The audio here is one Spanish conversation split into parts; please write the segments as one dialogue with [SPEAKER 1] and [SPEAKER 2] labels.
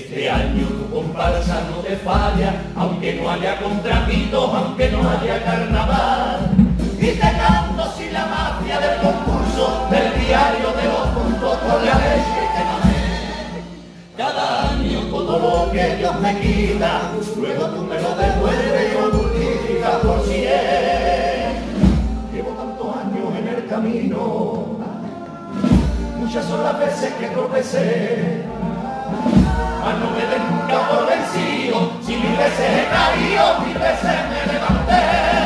[SPEAKER 1] Este año tu comparsa no te falla, aunque no haya contratitos, aunque no haya carnaval. Y te canto sin la mafia del concurso, del diario de los puntos con la leche que mamé. Cada año todo lo que Dios me quita, luego tú me lo devuelves y lo multiplicas por 100. Llevo tantos años en el camino, muchas son las veces que tropecé, mas no me den nunca por vencido. Si 1000 veces he caído, 1000 veces me levanté.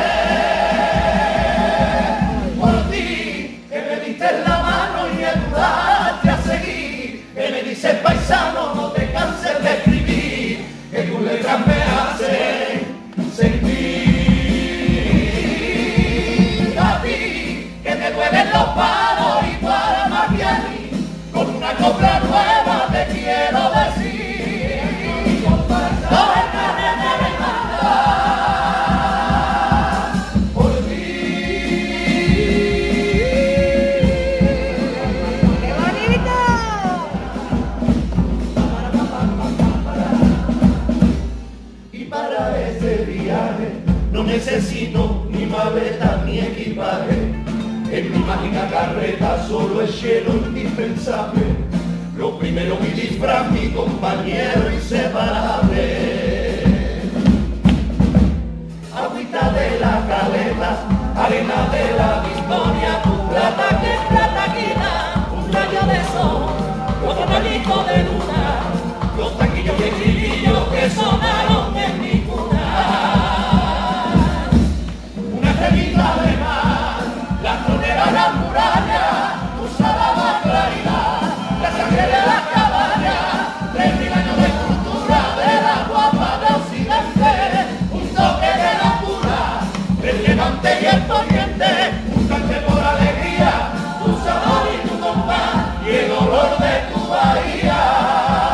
[SPEAKER 1] Por ti, que me diste la mano y me ayudaste a seguir, que me dices paisano, no te canses de escribir, que tus letras me hacen sentir. A ti, que te duelen los palos y tú más que a mí, con una copla nueva te quiero decir. Necesito ni maleta ni equipaje, en mi mágica carreta solo es hielo indispensable. Lo primero mi disfraz, mi compañero inseparable. Agüita de la caleta, arena de la victoria, tu plata que plata quita, un rayo de sol, otro rayito de luna, los taquillos y el chiquillo que sonaron en mi cuna. Las fronteras, las murallas, tu salada claridad, la sangre de las cabañas, 3000 años de cultura de la guapa de Occidente, un toque de locura, el levante y el poniente, un cante por alegría, tu sabor y tu compás y el olor de tu bahía.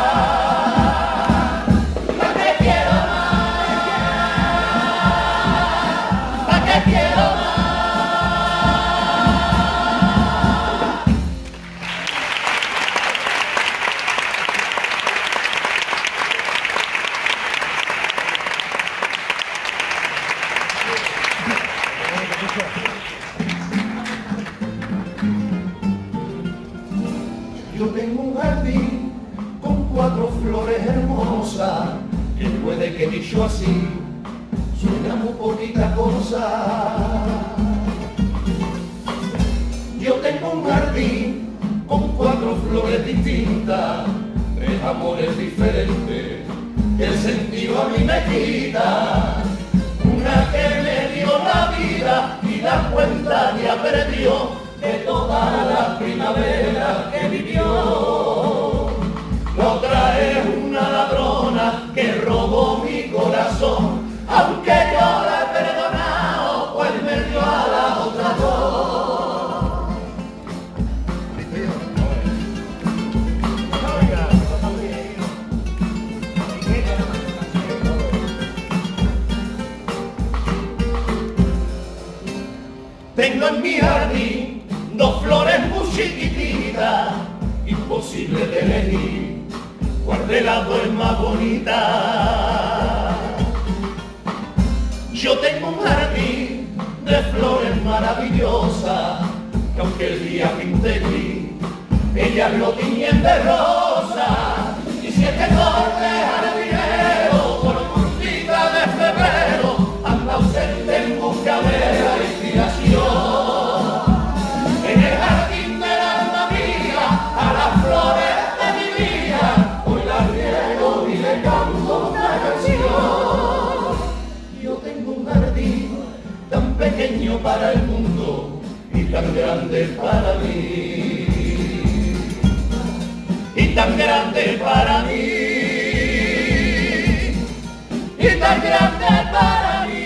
[SPEAKER 1] Yo tengo un jardín con 4 flores hermosas, que puede que dicho así suena muy poquita cosa. Yo tengo un jardín con 4 flores distintas, 3 amores diferentes, que el sentido a mí me quita. Una que me dio la vida y la cuenta ya perdió de toda la primavera que vivió. La otra es una ladrona que robó mi corazón, aunque yo la he perdonado, pues me dio a las otras dos. Tengo en mi jardín 2 flores muy chiquititas, imposible de elegir cuál de las 2 es más bonita. Yo tengo un jardín de flores maravillosas, que aunque el día pinte gris, ellas lo tiñen de rosa. Y si este torre jardinero por puntita de febrero anda ausente en busca de la inspiración, en el jardín del alma mía a las flores de mi vida hoy las riego y le canto una canción. Yo tengo un jardín tan pequeño para el mundo y tan grande para mí, y tan grande para mí, y tan grande para mí.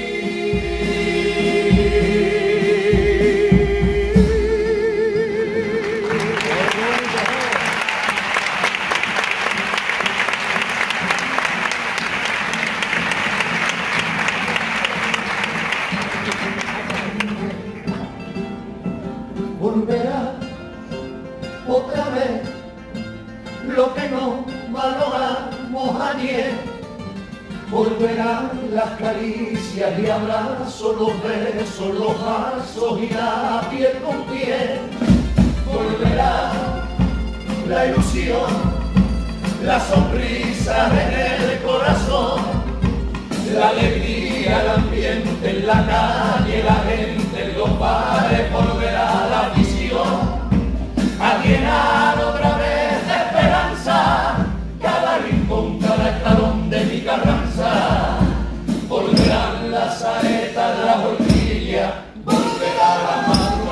[SPEAKER 1] Volverá otra vez lo que no valoramos hacíamos ayer. Volverán las caricias y abrazos, los besos, los pasos y la piel con piel. Volverá la ilusión, la sonrisa en el corazón, la alegría, el ambiente en la calle, la gente en los bares. Volverá la visión a llenar otra vez de esperanza cada rincón, cada escalón de mi Carranza. Volverán las saetas, la horquilla, volverá la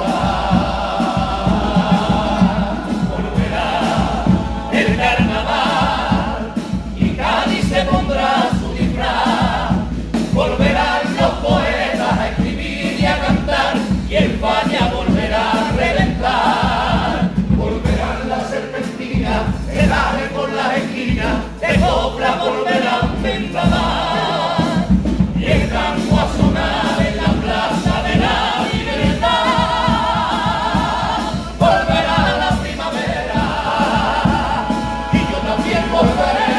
[SPEAKER 1] madrugada, volverá el carnaval y Cádiz se pondrá su disfraz. Volverán los poetas a escribir y a cantar y España volverá a reventar. Volverán las serpentinas, helaje por las esquinas, de copla volverán vendaval y el tango a sonar en la plaza de la libertad. Volverá la primavera y yo también volveré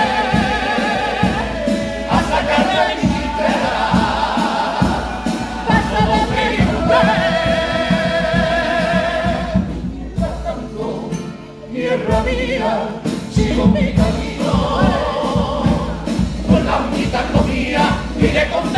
[SPEAKER 1] a sacarle a mi guitarra paso doble y tierra mía, sigo mi camino, con la unidad mía iré con